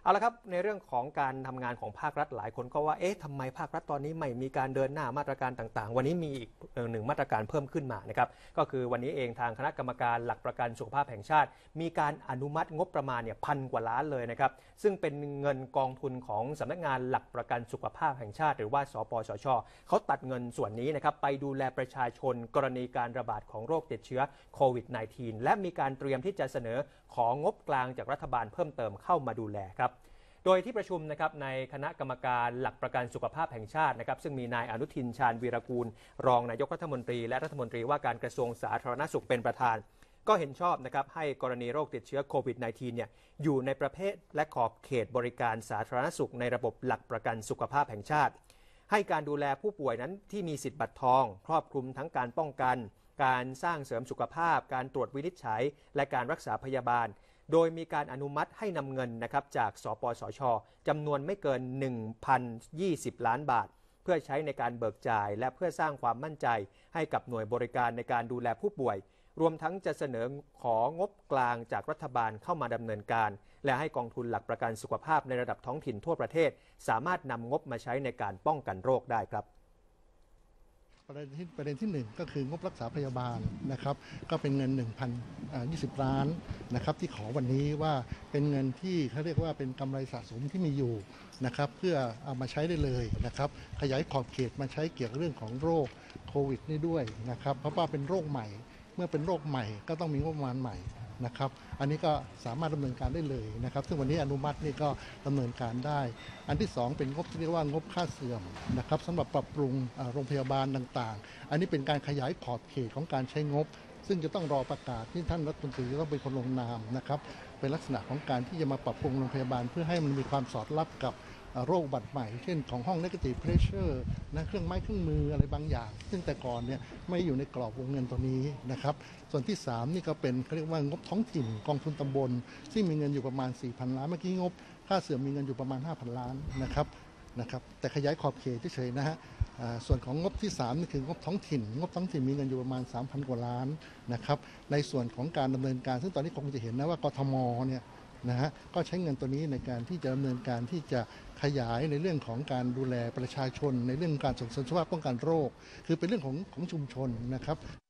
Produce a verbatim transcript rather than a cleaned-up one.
เอาละครับในเรื่องของการทำงานของภาครัฐหลายคนก็ว่าเอ๊ะทำไมภาครัฐตอนนี้ไม่มีการเดินหน้ามาตรการต่างๆวันนี้มีอีกหนึ่งมาตรการเพิ่มขึ้นมานะครับก็คือวันนี้เองทางคณะกรรมการหลักประกันสุขภาพแห่งชาติมีการอนุมัติงบประมาณเนี่ยพันกว่าล้านเลยนะครับซึ่งเป็นเงินกองทุนของสำนักงานหลักประกันสุขภาพแห่งชาติหรือว่าสปสช.เขาตัดเงินส่วนนี้นะครับไปดูแลประชาชนกรณีการระบาดของโรคติดเชื้อโควิด สิบเก้า และมีการเตรียมที่จะเสนอของงบกลางจากรัฐบาลเพิ่มเติมเข้ามาดูแลครับโดยที่ประชุมนะครับในคณะกรรมการหลักประกันสุขภาพแห่งชาตินะครับซึ่งมีนายอนุทินชาญวีรกูลรองนายกรัฐมนตรีและรัฐมนตรีว่าการกระทรวงสาธารณสุขเป็นประธานก็เห็นชอบนะครับให้กรณีโรคติดเชื้อโควิด สิบเก้า เนี่ยอยู่ในประเภทและขอบเขตบริการสาธารณสุขในระบบหลักประกันสุขภาพแห่งชาติให้การดูแลผู้ป่วยนั้นที่มีสิทธิ์บัตรทองครอบคลุมทั้งการป้องกันการสร้างเสริมสุขภาพการตรวจวินิจฉัยและการรักษาพยาบาลโดยมีการอนุมัติให้นำเงินนะครับจากสปสช.จำนวนไม่เกิน หนึ่งพันยี่สิบ ล้านบาทเพื่อใช้ในการเบิกจ่ายและเพื่อสร้างความมั่นใจให้กับหน่วยบริการในการดูแลผู้ป่วยรวมทั้งจะเสนอของบกลางจากรัฐบาลเข้ามาดำเนินการและให้กองทุนหลักประกันสุขภาพในระดับท้องถิ่นทั่วประเทศสามารถนำงบมาใช้ในการป้องกันโรคได้ครับประเด็นที่ประเด็นที่หนึ่งก็คืองบรักษาพยาบาลนะครับก็เป็นเงิน หนึ่งพันยี่สิบ ล้านนะครับที่ขอวันนี้ว่าเป็นเงินที่เขาเรียกว่าเป็นกำไรสะสมที่มีอยู่นะครับเพื่อเอามาใช้ได้เลยนะครับขยายขอบเขตมาใช้เกี่ยวกับเรื่องของโรคโควิดนี่ด้วยนะครับเพราะว่าเป็นโรคใหม่เมื่อเป็นโรคใหม่ก็ต้องมีงบประมาณใหม่นะครับอันนี้ก็สามารถดำเนินการได้เลยนะครับซึ่งวันนี้อนุมัตินี่ก็ดำเนินการได้อันที่สองเป็นงบที่เรียกว่างบค่าเสื่อมนะครับสำหรับปรับปรุงโรงพยาบาลต่างๆอันนี้เป็นการขยายขอบเขตของการใช้งบซึ่งจะต้องรอประกาศที่ท่านรัฐมนตรีจะต้องเป็นคนลงนามนะครับเป็นลักษณะของการที่จะมาปรับปรุงโรงพยาบาลเพื่อให้มันมีความสอดรับกับโรคบัตรใหม่เช่นของห้อง negative pressure นะเครื่องไม้เครื่องมืออะไรบางอย่างซึ่งแต่ก่อนเนี่ยไม่อยู่ในกรอบวงเงินตัวนี้นะครับส่วนที่สามนี่ก็เป็นเขาเรียกว่างบท้องถิ่นกองทุนตำบลซึ่งมีเงินอยู่ประมาณ สี่พัน ล้านเมื่อกี้งบค่าเสื่อมมีเงินอยู่ประมาณ ห้าพัน ล้านนะครับนะครับแต่ขยายขอบเขตเฉยๆนะฮะส่วนของงบที่สามนี่คืองบท้องถิ่นงบท้องถิ่นมีเงินอยู่ประมาณ สามพัน กว่าล้านนะครับในส่วนของการดำเนินการซึ่งตอนนี้คงจะเห็นนะว่ากทมเนี่ยนะฮะก็ใช้เงินตัวนี้ในการที่จะดำเนินการที่จะขยายในเรื่องของการดูแลประชาชนในเรื่องการส่งเสริมสุขภาพป้องกันโรคคือเป็นเรื่องของของชุมชนนะครับ